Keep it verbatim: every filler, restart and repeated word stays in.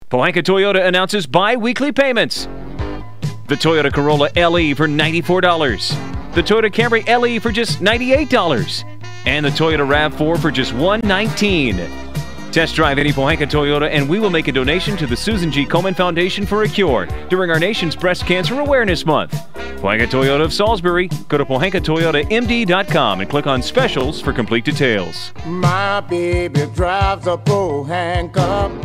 Pohanka Toyota announces bi-weekly payments. The Toyota Corolla L E for ninety-four dollars. The Toyota Camry L E for just ninety-eight dollars. And the Toyota RAV four for just one hundred nineteen dollars. Test drive any Pohanka Toyota and we will make a donation to the Susan G. Komen Foundation for a Cure during our nation's Breast Cancer Awareness Month. Pohanka Toyota of Salisbury. Go to pohanka toyota m d dot com and click on Specials for complete details. My baby drives a Pohanka.